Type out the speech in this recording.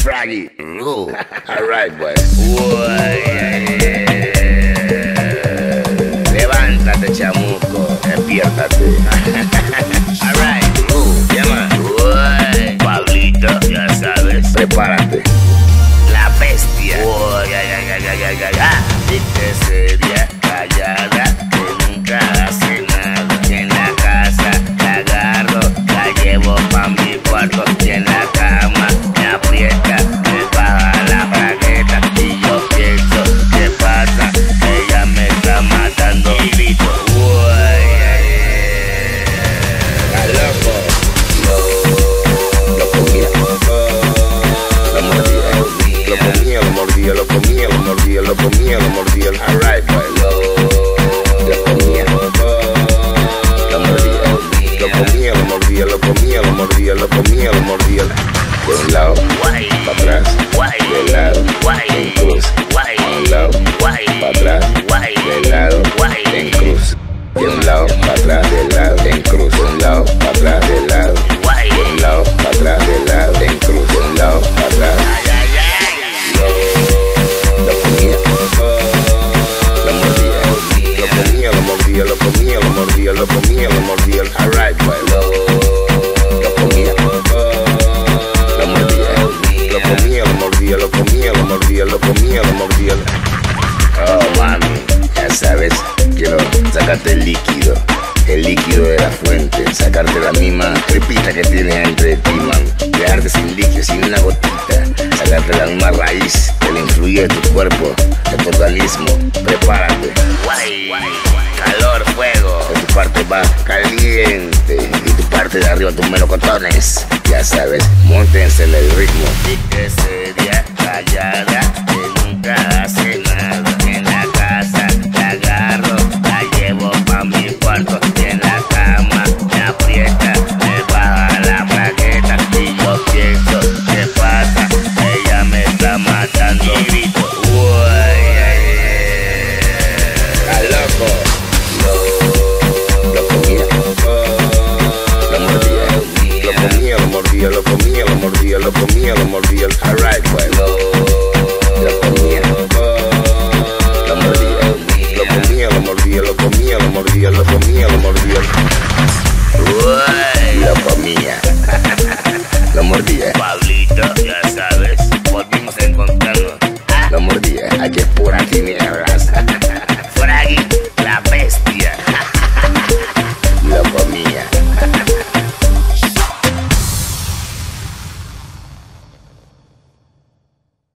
Froggy. Alright, boy. Levántate, chamuco. Despiértate. Alright. Llama. Pablito, ya sabes. Prepárate. La bestia. Dice seria, callada, que nunca hace nada. Y en la casa la agarro, la llevo pa' mi cuarto. Y en la cama me aprieta, me baja la bragueta. Y yo pienso, ¿qué pasa? Ella me está matando. Y grito, está loco. Lo comía, lo mordía. Alright, boy. Lo comía, lo mordía. De un lado, para atrás, de lado, en cruz. De un lado, para atrás, de lado, en cruz. De un lado, para atrás, de lado, en cruz. De un lado, para atrás, de lado. De un lado, para atrás, de lado, en cruz. De un lado, para atrás. Lo mordía. Alright, boy. Lo comía, lo mordía. Oh, mami, ya sabes, quiero sacarte el líquido de la fuente, sacarte la misma tripita que tienes entre ti, man. Dejarte sin líquido, sin una gotita, sacarte la misma raíz que le influye de tu cuerpo, de tu organismo. Prepárate. Calor, fuego. Tu parte va caliente y tu parte de arriba tus melocotones. Ya sabes, móntense en el ritmo. Y que seria, callada, que nunca hace nada. En la casa la agarro, la llevo pa' mi cuarto. Y en la cama me aprieta, me baja la bragueta. Y yo pienso, ¿qué pasa? Ella me está matando. Y grito, está loco. Lo mordía. Alright, boy.